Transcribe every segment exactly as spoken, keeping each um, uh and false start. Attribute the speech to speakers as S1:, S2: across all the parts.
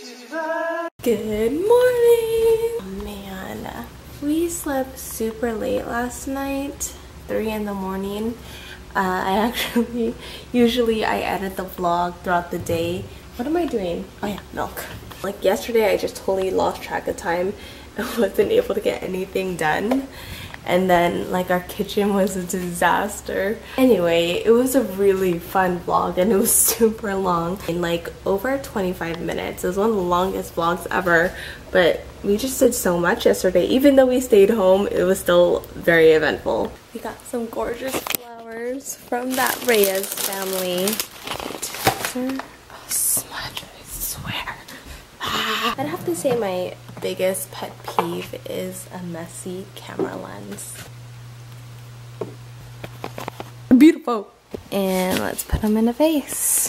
S1: Good morning! Oh man, we slept super late last night, three in the morning. Uh, I actually, usually I edit the vlog throughout the day. What am I doing? Oh yeah, milk. Like yesterday I just totally lost track of time and wasn't able to get anything done. And then like our kitchen was a disaster. Anyway, it was a really fun vlog and it was super long. In like over twenty-five minutes. It was one of the longest vlogs ever. But we just did so much yesterday. Even though we stayed home, it was still very eventful. We got some gorgeous flowers from that Reyes family. Oh, smudge, I swear. I'd have to say my biggest pet peeve is a messy camera lens. Beautiful. And let's put them in a vase.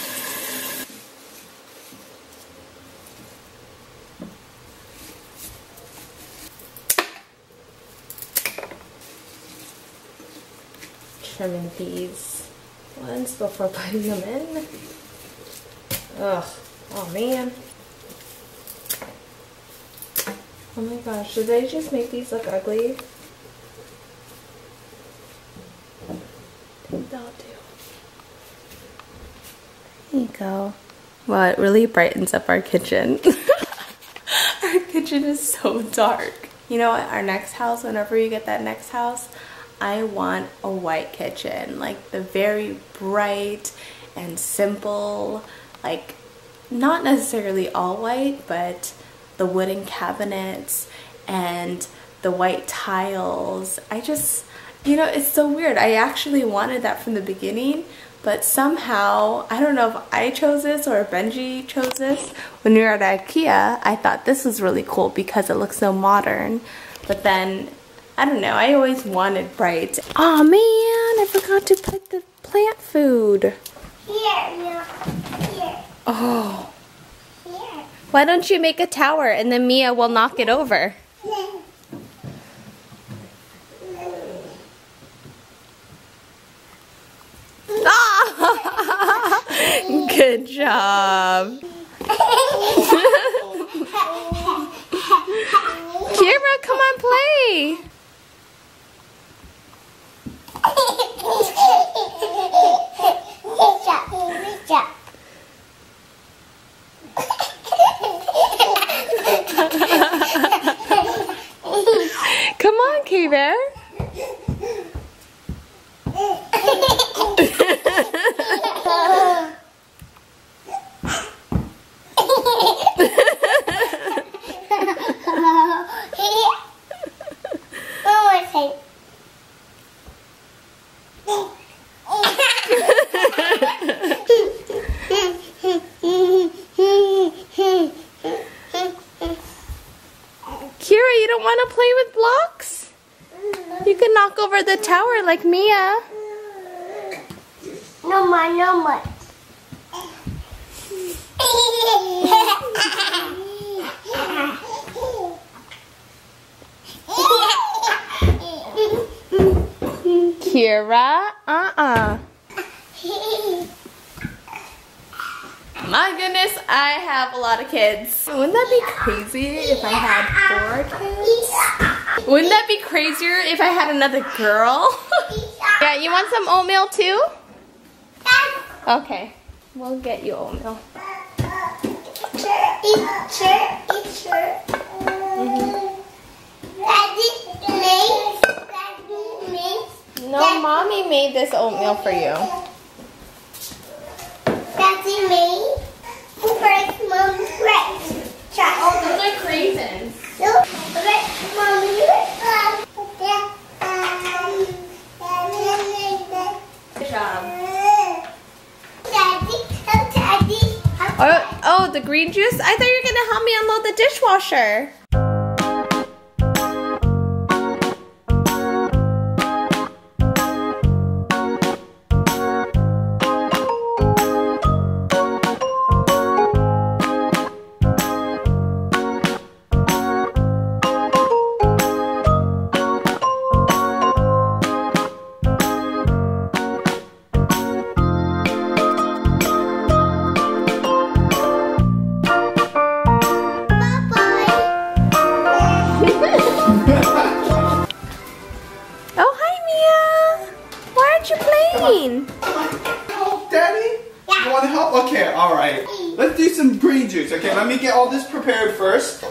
S1: Trimming these ones before putting them in. Ugh. Oh man. Oh my gosh, did they just make these look ugly? I think they'll do. There you go. Well, it really brightens up our kitchen. Our kitchen is so dark. You know what, our next house, whenever you get that next house, I want a white kitchen. Like the very bright and simple, like not necessarily all white, but the wooden cabinets and the white tiles. I just, you know, it's so weird. I actually wanted that from the beginning, but somehow, I don't know if I chose this or if Benji chose this. When we were at IKEA, I thought this was really cool because it looks so modern. But then, I don't know, I always wanted bright. Oh man, I forgot to put the plant food.
S2: Here, here.
S1: Oh. Why don't you make a tower and then Mia will knock it over? Ah! Good job. Kira, come on, play. Come on, K-Bear. Kira, you don't want to play with blocks? You can knock over the tower like Mia.
S2: No more, no more.
S1: Kira, uh-uh. My goodness, I have a lot of kids. Wouldn't that be crazy if I had four kids? Wouldn't that be crazier if I had another girl? Yeah, you want some oatmeal too? Okay, we'll get you oatmeal. No, Mommy made this oatmeal for you.
S2: Daddy made. Break, Mom, break.
S1: Oh, those are craisins.
S2: Look, break, Mommy.
S1: Good job.
S2: Daddy, Daddy.
S1: Oh, oh, the green juice? I thought you were gonna help me unload the dishwasher.
S3: some green juice. Okay, let me get all this prepared first.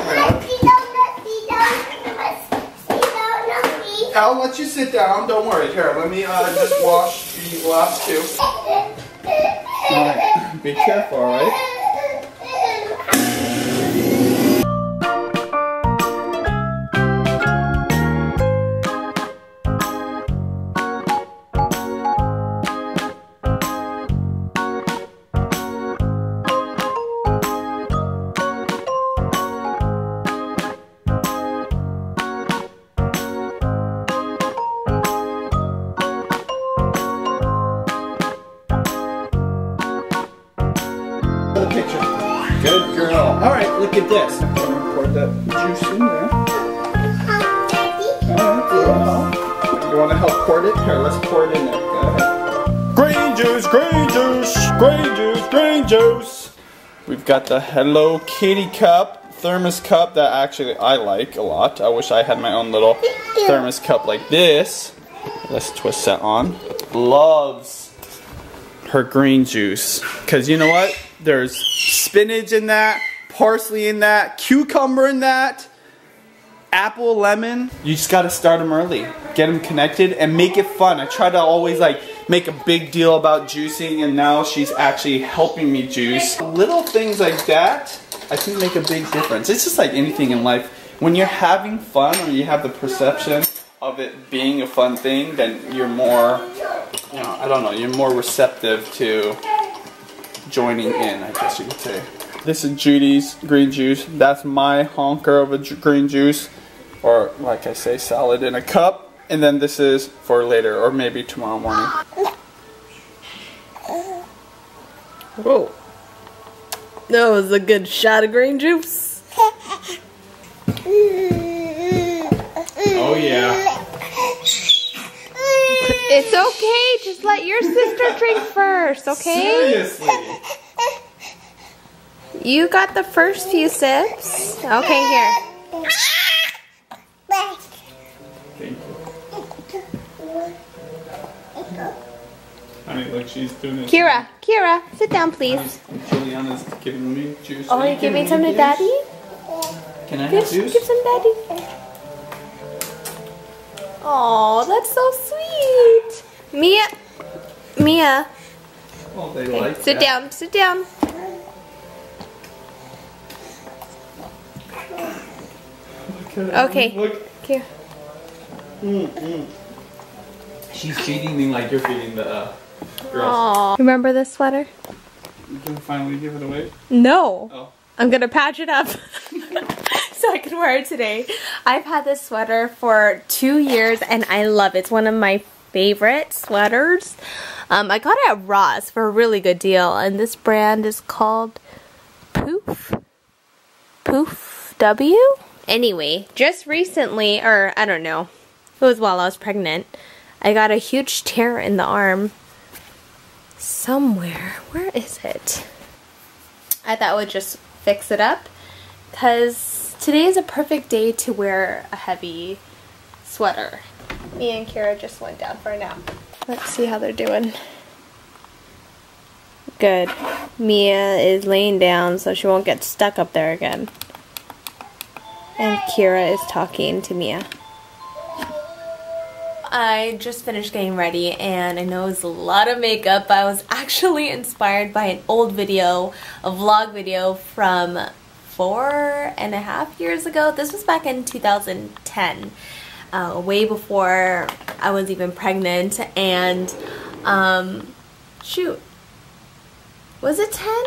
S3: I'll let you sit down. Don't worry. Here, let me uh, just wash the glass too. Alright, be careful, alright? The picture. Good girl. Alright, look at this. I'm gonna pour that juice in there. Alright, you want to help pour it? Here, let's pour it in there. Go ahead. Green juice, green juice, green juice, green juice. We've got the Hello Kitty cup, thermos cup that actually I like a lot. I wish I had my own little thermos cup like this. Let's twist that on. Loves her green juice. Because you know what? There's spinach in that, parsley in that, cucumber in that, apple, lemon. You just gotta start them early. Get them connected and make it fun. I try to always like make a big deal about juicing, and now she's actually helping me juice. Little things like that, I think make a big difference. It's just like anything in life. When you're having fun or you have the perception of it being a fun thing, then you're more, you know, I don't know, you're more receptive to joining in, I guess you could say. This is Judy's green juice. That's my honker of a ju green juice, or like I say, salad in a cup. And then this is for later, or maybe tomorrow morning.
S1: Whoa. That was a good shot of green juice.
S3: Oh yeah.
S1: It's okay, just let your sister drink first, okay?
S3: Seriously.
S1: You got the first few sips. Okay, here.
S3: Thank you. I mean, look, she's doing it.
S1: Kira, Kira, sit down, please.
S3: Juliana's giving me juice.
S1: Oh, you giving some to Daddy?
S3: Can I
S1: Give,
S3: have juice?
S1: give some Daddy. Oh, that's so sweet. Mia, Mia.
S3: Oh, they
S1: Okay,
S3: like
S1: sit
S3: that.
S1: down, sit down.
S3: Look at
S1: Okay.
S3: Look.
S1: Here.
S3: Mm, mm. She's feeding me like you're feeding the uh, girls.
S1: Aww. Remember this sweater?
S3: You can finally give it away?
S1: No.
S3: Oh.
S1: I'm gonna patch it up so I can wear it today. I've had this sweater for two years and I love it. It's one of my favorite sweaters. Um, I got it at Ross for a really good deal, and this brand is called Poof. Poof W? Anyway, just recently, or I don't know, it was while I was pregnant, I got a huge tear in the arm somewhere. Where is it? I thought I would just fix it up because today is a perfect day to wear a heavy sweater. Me and Kira just went down for a nap. Let's see how they're doing. Good. Mia is laying down so she won't get stuck up there again. And Kira is talking to Mia. I just finished getting ready, and I know it's a lot of makeup, but I was actually inspired by an old video, a vlog video from four and a half years ago. This was back in two thousand ten, uh, way before I was even pregnant, and um, shoot, was it ten?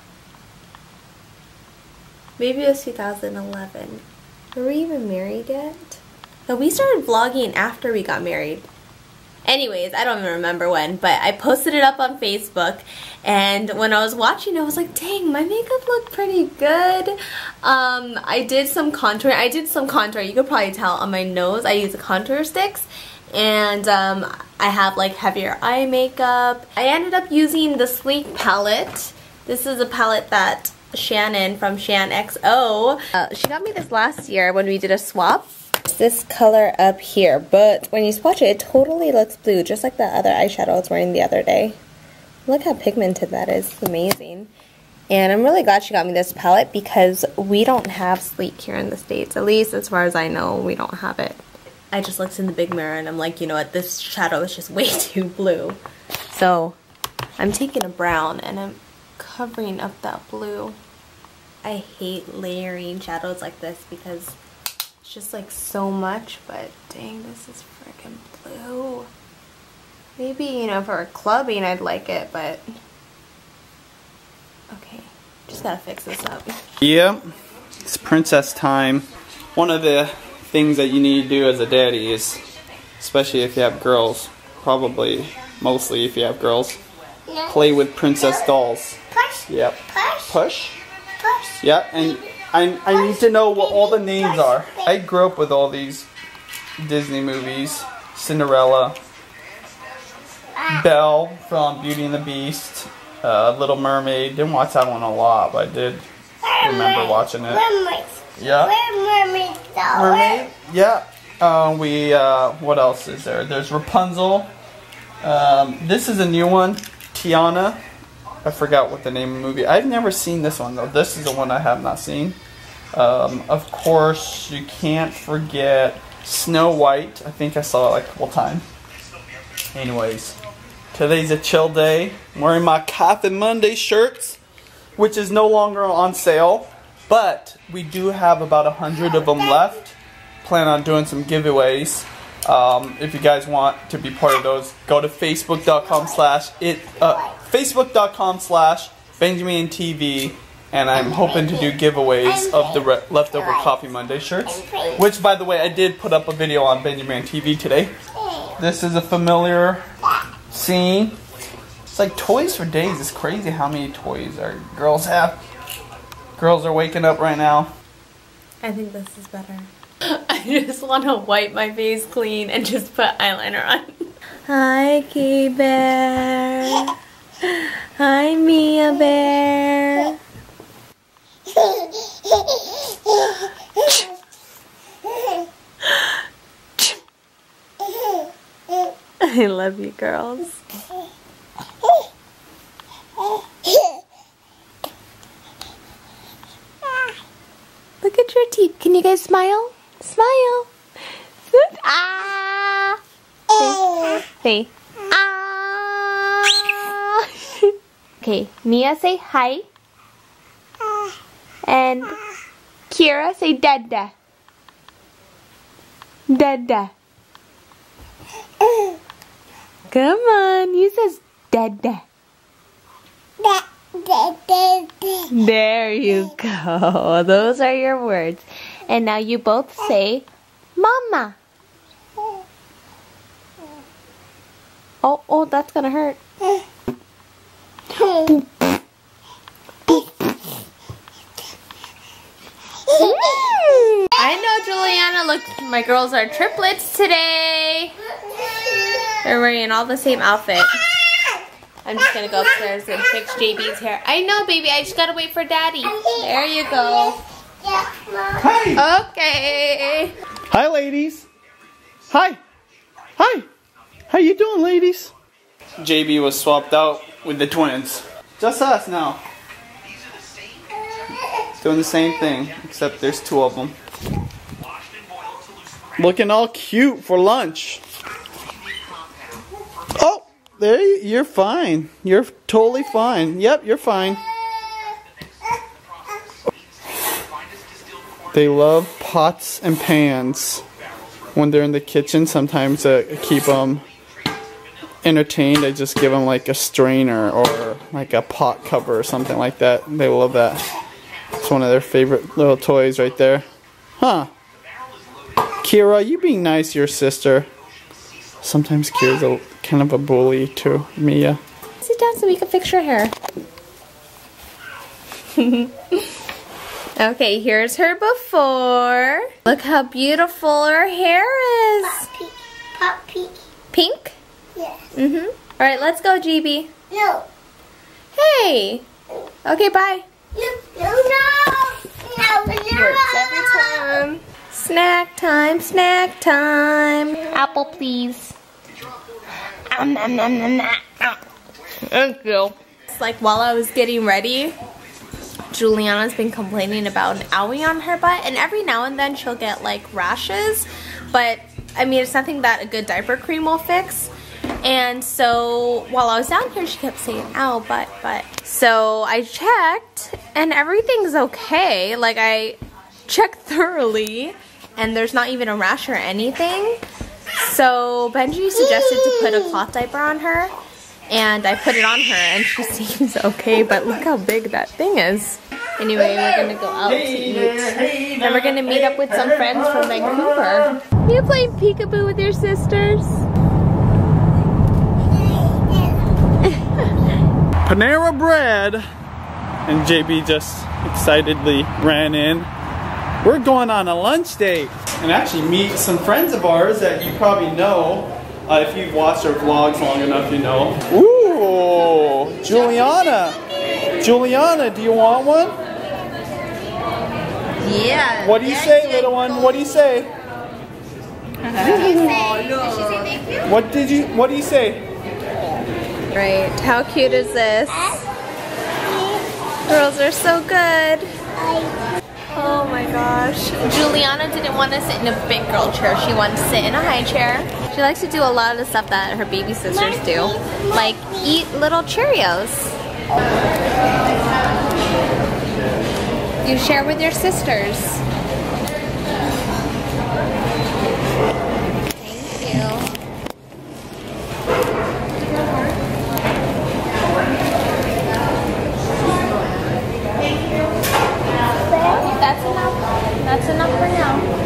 S1: Maybe it was two thousand eleven. Were we even married yet? But we started vlogging after we got married. Anyways, I don't even remember when, but I posted it up on Facebook, and when I was watching I was like, dang, my makeup looked pretty good. Um, I did some contouring. I did some contouring. You could probably tell on my nose. I use contour sticks, and um, I have like heavier eye makeup. I ended up using the Sleek palette. This is a palette that Shannon from Shan X O, uh, she got me this last year when we did a swap. This color up here, but when you swatch it, it totally looks blue, just like the other eyeshadow I was wearing the other day. Look how pigmented that is. It's amazing. And I'm really glad she got me this palette because we don't have sleek here in the States. At least as far as I know, we don't have it. I just looked in the big mirror and I'm like, you know what, this shadow is just way too blue. So I'm taking a brown and I'm covering up that blue. I hate layering shadows like this because it's just like so much, but dang, this is freaking blue. Maybe, you know, for clubbing I'd like it, but okay, just gotta fix this up.
S3: Yep, it's princess time. One of the things that you need to do as a daddy is, especially if you have girls, probably mostly if you have girls,
S2: Yeah.
S3: play with princess dolls.
S2: Push.
S3: Yep.
S2: Push.
S3: Push.
S2: Push.
S3: Yeah, and I, I need to know what all the names are. I grew up with all these Disney movies. Cinderella, Belle from Beauty and the Beast, uh, Little Mermaid. Didn't watch that one a lot, but I did remember watching it.
S2: Mermaids.
S3: Yeah.
S2: Where mermaids are.
S3: Mermaid? Yeah. Uh, we, uh, what else is there? There's Rapunzel. Um, this is a new one. Tiana. I forgot what the name of the movie. I've never seen this one though. This is the one I have not seen. Um, of course, you can't forget Snow White. I think I saw it like a couple times. Anyways, today's a chill day. I'm wearing my Coffee Monday shirts, which is no longer on sale, but we do have about a hundred of them left. Plan on doing some giveaways. Um, if you guys want to be part of those, go to facebook dot com slash it uh, facebook dot com slash Benjamin T V, and I'm hoping to do giveaways of the re leftover Coffee Monday shirts. Which, by the way, I did put up a video on Benjamin T V today. This is a familiar scene. It's like Toys for Days. It's crazy how many toys our girls have. Girls are waking up right now.
S1: I think this is better. I just want to wipe my face clean and just put eyeliner on. Hi, Key Bear. Hi, Mia Bear. I love you, girls. Look at your teeth. Can you guys smile? Smile. Ah. Say, say ah. Okay, Mia, say hi. And Kira, say dada. Dada. Come on, you says dada. There you go. Those are your words. And now you both say mama. Oh, oh, that's gonna hurt. I know, Juliana. Look, my girls are triplets today. They're wearing all the same outfit. I'm just gonna go upstairs and fix J B's hair. I know, baby. I just gotta wait for Daddy. There you go.
S3: Hi.
S1: Okay.
S3: Hi, ladies. Hi. Hi. How you doing, ladies? J B was swapped out with the twins. Just us now. Doing the same thing, except there's two of them. Looking all cute for lunch. Oh, there you, you're fine. You're totally fine. Yep, you're fine. They love pots and pans when they're in the kitchen. Sometimes to keep them entertained, I just give them like a strainer or like a pot cover or something like that. They love that. It's one of their favorite little toys right there. Huh. Kira, you being nice to your sister. Sometimes Kira's a, kind of a bully to Mia.
S1: Sit down so we can fix your hair. Okay, here's her before. Look how beautiful her hair is.
S2: Puppy. Puppy.
S1: Pink?
S2: Yes.
S1: Mm-hmm. Alright, let's go, G B.
S2: No.
S1: Hey! Okay, bye.
S2: No, no, no. No, no.
S1: Works every time. Snack time, snack time. Apple, please. Um, nom, nom, nom, nom. Thank you. It's like while I was getting ready, Juliana's been complaining about an owie on her butt, and every now and then she'll get like rashes, but I mean it's nothing that a good diaper cream will fix. And so while I was down here she kept saying ow, butt, butt. So I checked and everything's okay. Like I checked thoroughly and there's not even a rash or anything. So Benji suggested to put a cloth diaper on her, and I put it on her and she seems okay, but look how big that thing is. Anyway, we're gonna go out to eat, and we're gonna meet up with some friends from Vancouver. Are you playing peekaboo with your sisters?
S3: Panera Bread, and J B just excitedly ran in. We're going on a lunch date and actually meet some friends of ours that you probably know. Uh, if you've watched our vlogs long enough, you know. Ooh, Juliana. Juliana, do you want one?
S1: Yeah.
S3: What do you say, little one? What do you say? What did you, what do you say?
S1: Right, how cute is this? Girls are so good. Oh my gosh. Juliana didn't want to sit in a big girl chair. She wanted to sit in a high chair. She likes to do a lot of the stuff that her baby sisters do. Like eat little Cheerios. You share with your sisters. Thank you. That's enough. That's enough for now.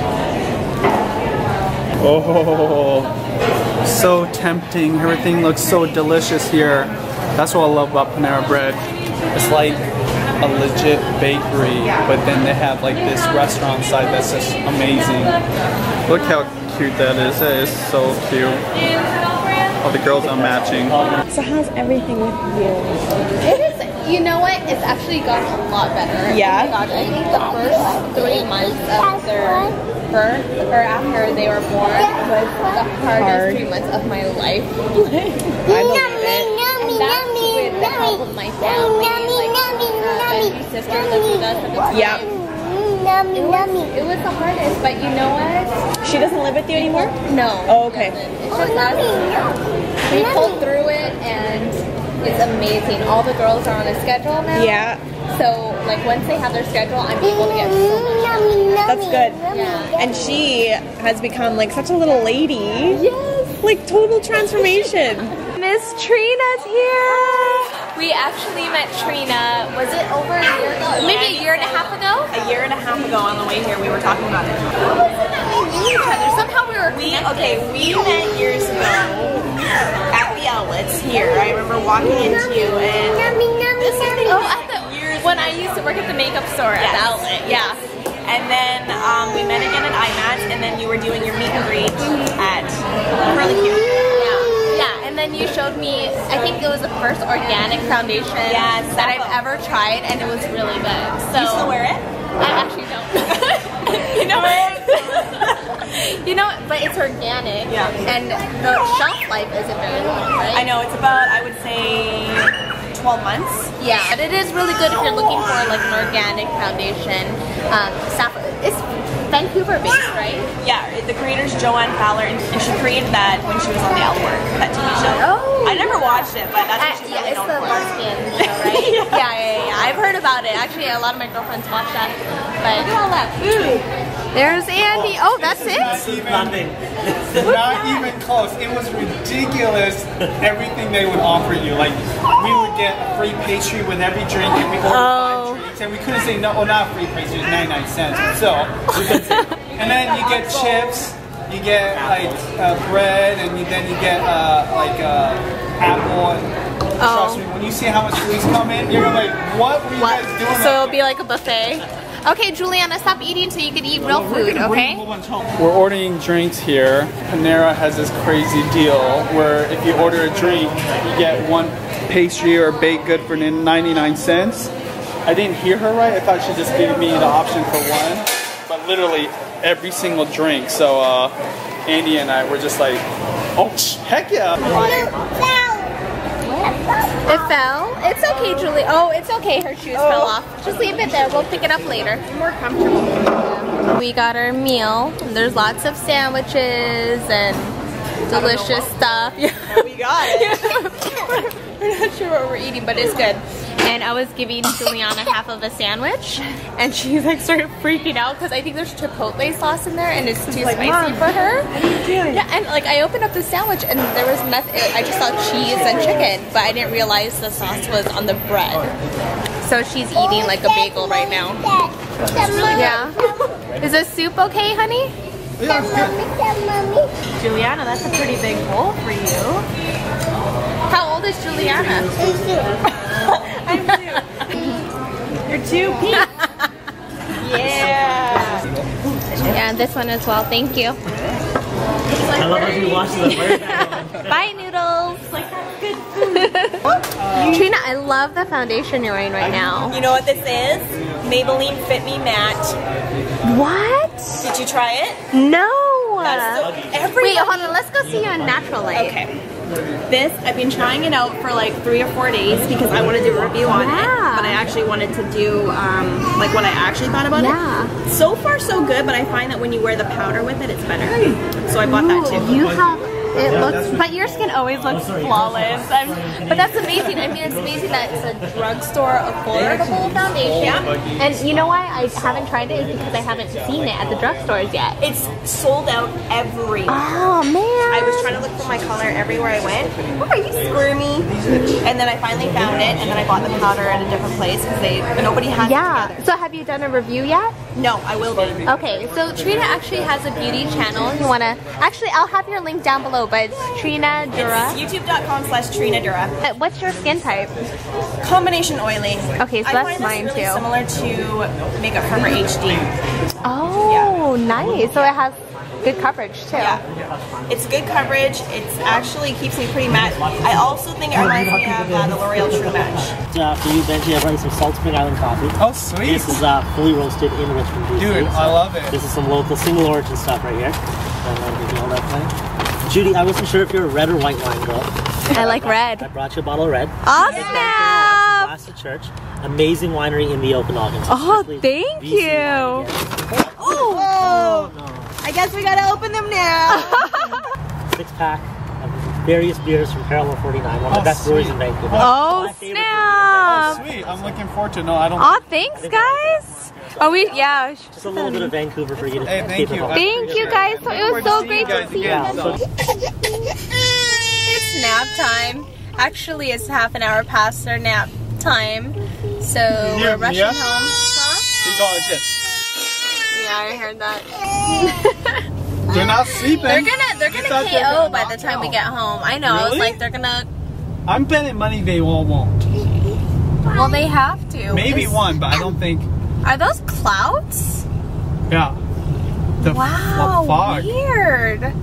S3: Oh, so tempting. Everything looks so delicious here. That's what I love about Panera Bread. It's like a legit bakery, but then they have like this restaurant side that's just amazing. Look how cute that is. That is so cute. All the girls are matching.
S1: So how's everything with you? It is, you know what? It's actually gotten a lot better.
S2: Yeah?
S1: Oh my gosh, I think the first three months of their birth, or after they were born, was the hardest
S2: Hard.
S1: three months of my life.
S2: I believe it.
S1: And that's with the help of my family, like uh, Benji's sister lived with us at the time.
S2: Yep.
S1: It was, it was the hardest, but you know what?
S2: She doesn't live with you anymore?
S1: No.
S2: Oh, okay.
S1: It's just us. We pulled through it and it's amazing. All the girls are on a schedule now.
S2: Yeah.
S1: So, like, once they have their schedule, I'm able to get so much.
S2: That's good.
S1: Yeah.
S2: And she has become like such a little lady.
S1: Yes.
S2: Like total transformation.
S1: Miss Trina's here. We actually met Trina, was it over a year ago? Maybe a year and a half ago?
S4: A year and a half ago on the way here, we were talking about it.
S1: How was it that we knew each other? Somehow we were
S4: We,
S1: connected.
S4: okay, we met years ago at the outlets here. I remember walking into you and this has been
S1: Oh, at the,
S4: years
S1: when I used to work at the makeup store at
S4: Yes.
S1: the outlet, yeah.
S4: And then um, we met again at I MATS, and then you were doing your meet and greet at Curly Q.
S1: Yeah. Yeah, and then you showed me, I think it was the first organic foundation
S4: Yes,
S1: that I've
S4: Sappho.
S1: ever tried, and it was really good. So
S4: Do you still wear it?
S1: I actually don't. you know You know, but it's organic.
S4: Yeah.
S1: And the shelf life isn't very long, right?
S4: I know, it's about, I would say, twelve months.
S1: Yeah, but it is really good if you're looking for like an organic foundation. Um, Sappho, it's Vancouver based, right?
S4: Yeah, the creator's Joanne Fowler, and and she created that when she was on The L Word, that T V show.
S1: Oh.
S4: I never watched it, but that's
S1: Uh,
S4: what she's
S1: yeah,
S4: really
S1: it's
S4: known
S1: the
S4: for.
S1: lesbian show, right?
S4: Yeah.
S1: yeah. yeah, yeah, yeah. I've heard about it. Actually, a lot of my girlfriends watch that. But look at all that food. There's Andy. Oh, that's it?
S3: Nothing. Not even close. It was ridiculous everything they would offer you. Like, we would get a free pastry with every drink if we ordered
S1: Oh.
S3: five drinks. And we couldn't say no, well, not free pastry, it's ninety-nine cents. But still, we couldn't say. And then you get chips, you get like uh, bread, and you, then you get uh, like uh, apple. And trust me, when you see how much food's come in, you're like, what were you
S1: What?
S3: guys doing?
S1: So it'll be like a buffet. Okay, Juliana, stop eating so you can eat real food, okay?
S3: We're ordering drinks here. Panera has this crazy deal where if you order a drink, you get one pastry or baked good for ninety-nine cents. I didn't hear her right. I thought she just gave me the option for one. But literally every single drink. So uh, Andy and I were just like, oh, heck yeah.
S1: It fell? It's okay, Julie. Oh, it's okay. Her shoes oh. fell off. Just leave it there. We'll pick it up later. More comfortable. Yeah. We got our meal. There's lots of sandwiches and delicious stuff. Yeah,
S4: we got it.
S1: We're not sure what we're eating, but it's good. And I was giving Juliana half of a sandwich, and she's like started freaking out because I think there's chipotle sauce in there, and it's too like, spicy Mom, for her.
S4: What are you doing?
S1: Yeah, and like I opened up the sandwich, and there was nothing. I just saw cheese and chicken, but I didn't realize the sauce was on the bread. So she's eating like a bagel right now. Yeah. Is the soup okay, honey?
S3: Yeah, it's good.
S4: Juliana, that's a pretty big bowl for you.
S1: How old is Juliana?
S4: I'm two. You're two pink. Yeah.
S1: Yeah, this one as well. Thank you.
S5: I love how you wash the bird.
S1: Bye, noodles. Like that's good food. Trina, I love the foundation you're wearing right now.
S4: You know what this is? Maybelline Fit Me Matte.
S1: What?
S4: Did you try it?
S1: No.
S4: That's so,
S1: Wait, hold on. Let's go see you in natural light.
S4: Okay. This, I've been trying it out for like three or four days because I want to do a review on
S1: yeah.
S4: it, but I actually wanted to do um, like what I actually thought about
S1: yeah.
S4: it. So far so good, but I find that when you wear the powder with it, it's better. So I bought
S1: Ooh,
S4: that too.
S1: You have, it looks, but your skin always looks flawless. I'm, but that's amazing. I mean, it's amazing that it's a drugstore affordable foundation.
S4: Yeah.
S1: And you know why I haven't tried it is because I haven't seen it at the drugstores yet.
S4: It's sold out everywhere.
S1: Oh man.
S4: I was trying to look for my color everywhere I went. Oh, are you squirmy? And then I finally found it, and then I bought the powder at a different place because they nobody had
S1: yeah.
S4: it together.
S1: So have you done a review yet?
S4: No, I will be.
S1: Okay, so Trina actually has a beauty channel. You wanna actually I'll have your link down below, but it's Trina Dura.
S4: It's youtube dot com slash Trina Dura.
S1: Uh, What's your skin type?
S4: Combination oily.
S1: Okay, so
S4: I
S1: that's
S4: find
S1: mine
S4: this really
S1: too.
S4: Similar to Makeup Forever H D.
S1: Oh, yeah. Nice. So it has good coverage too.
S4: Yeah. It's good coverage. It's actually keeps me pretty matte. I also think it reminds me of uh, the L'Oreal True Match.
S5: Uh, for you, Benji, I brought you some Salt Spring Island coffee.
S3: Oh, sweet.
S5: This is uh, fully roasted in Richmond, B C.
S3: Dude,
S5: so
S3: I love it.
S5: This is some local single origin stuff right here. And then we all that thing. Judy, I wasn't sure if you're a red or white wine girl.
S1: I like red.
S5: I brought you a bottle of red.
S1: Awesome.
S5: Glass of Church. Amazing winery in the Okanagan. So
S1: Oh, thank you.
S4: Oh,
S5: Oh, no.
S4: I guess we gotta open them now.
S5: Six pack of various beers from Parallel forty-nine, one of the
S3: Oh,
S5: best breweries
S3: sweet.
S5: in Vancouver.
S1: Oh,
S5: My favorite
S1: snap.
S3: Sweet. I'm looking forward to it. No, I don't.
S1: Oh, thanks, guys. Oh, we, yeah.
S5: brewery. Just a little bit of Vancouver for you to
S3: Hey, thank
S5: keep
S3: you.
S5: it home.
S1: Thank you, guys. So it was so great to see you.
S3: again. So-
S1: It's nap time. Actually, it's half an hour past their nap time. So
S3: Here,
S1: we're rushing
S3: Mia?
S1: home. Huh?
S3: She's all like this.
S1: Yeah, I heard that.
S3: They're not sleeping.
S1: They're gonna they're gonna
S3: thought
S1: K
S3: they were
S1: O
S3: gonna
S1: by the
S3: knock
S1: time we
S3: out.
S1: get home. I know. I was
S3: Really?
S1: like, they're gonna.
S3: I'm betting money they all won't.
S1: Well, they have to.
S3: Maybe
S1: Is-
S3: one, but I don't think.
S1: Are those clouds?
S3: Yeah. The
S1: Wow,
S3: f- fog.
S1: weird.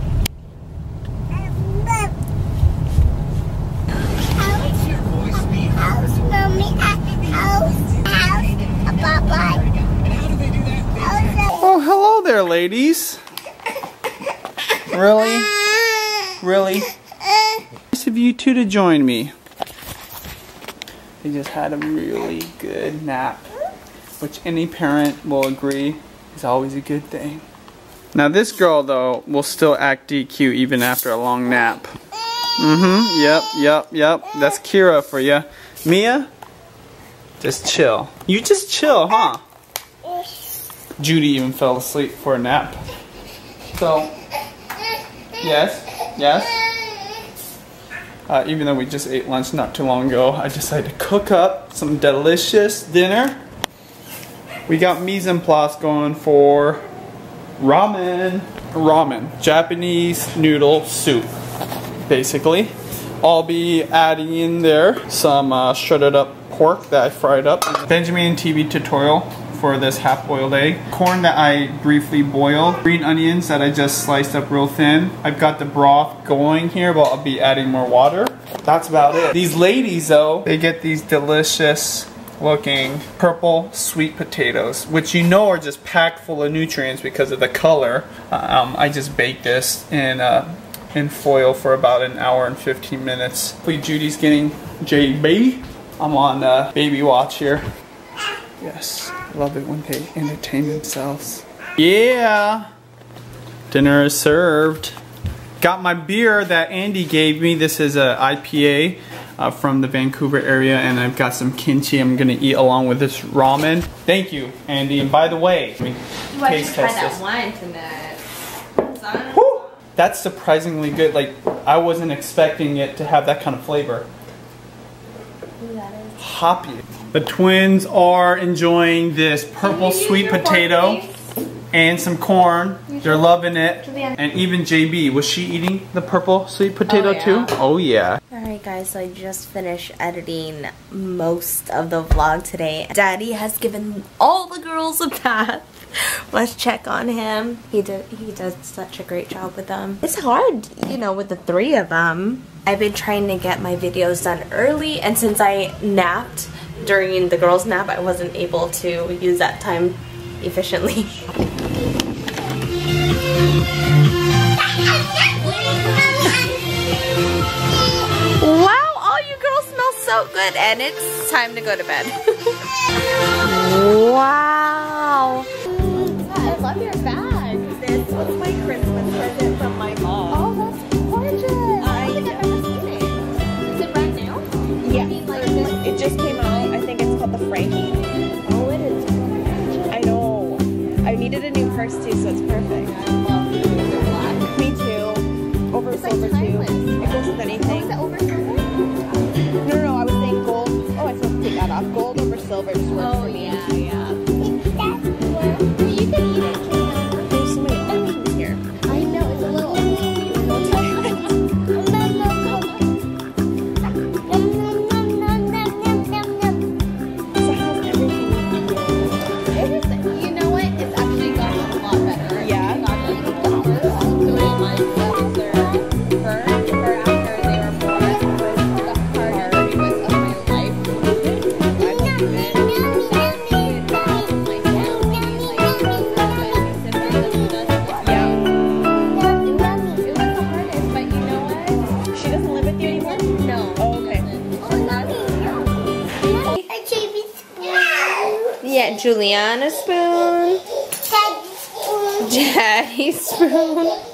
S3: Oh, hello there, ladies. Really? Really? Nice of you two to join me. They just had a really good nap, which any parent will agree is always a good thing. Now this girl, though, will still act D Q even after a long nap. Mm-hmm. Yep, yep, yep. That's Kira for you. Mia? Just chill. You just chill, huh? Judy even fell asleep for a nap. So, yes, yes. Uh, even though we just ate lunch not too long ago, I decided to cook up some delicious dinner. We got mise en place going for ramen. Ramen, Japanese noodle soup, basically. I'll be adding in there some uh, shredded up pork that I fried up. Benjamin T V tutorial for this half-boiled egg. Corn that I briefly boiled. Green onions that I just sliced up real thin. I've got the broth going here, but I'll be adding more water. That's about it. These ladies, though, they get these delicious looking purple sweet potatoes, which you know are just packed full of nutrients because of the color. Um, I just baked this in uh, in foil for about an hour and fifteen minutes. Hopefully Judy's getting J B. I'm on uh, baby watch here. Yes, love it when they entertain themselves. Yeah, dinner is served. Got my beer that Andy gave me. This is a I P A uh, from the Vancouver area, and I've got some kimchi I'm gonna eat along with this ramen. Thank you, Andy. And by the way, we taste test this.
S1: Wine tonight.
S3: Woo! That's surprisingly good. Like, I wasn't expecting it to have that kind of flavor. Hoppy. The twins are enjoying this purple sweet potato and some corn. They're loving it. And even J B, was she eating the purple sweet potato
S1: oh, yeah.
S3: too? Oh yeah.
S1: Alright guys, so I just finished editing most of the vlog today. Daddy has given all the girls a bath. Let's check on him. He did he does such a great job with them. It's hard, you know, with the three of them. I've been trying to get my videos done early, and since I napped during the girls' nap, I wasn't able to use that time efficiently. Wow, all you girls smell so good, and it's time to go to bed. Wow.
S2: I love your bag.
S1: This was my Christmas present from my mom.
S2: Oh, that's gorgeous. I don't think I've ever seen it. Is it brand new?
S4: Yeah.
S2: I mean, like, this,
S4: It just came out. I think it's called the Frankie.
S2: oh, it is gorgeous.
S4: I know. I needed a new purse too, so it's perfect.
S2: I love the black.
S4: Me too. Over
S2: It's like
S4: silver too.
S2: timeless.
S4: It goes with
S2: Oh,
S4: anything.
S2: is it over silver?
S4: No, no, no. I was saying gold. Oh, I supposed to take that off. Gold over silver just works
S2: Oh,
S4: for me.
S2: yeah, yeah. You can eat it.
S4: There's so many options here.
S2: I know, it's a little.
S4: So how's everything?
S2: It is, you know what? It's actually gotten a lot better.
S4: Yeah.
S2: I got like the first three months after birth, or after they were born, was the hardest three months of my life.
S4: I believe it. She doesn't live with you anymore? Oh, okay.
S1: Yeah, Juliana spoon. Daddy spoon.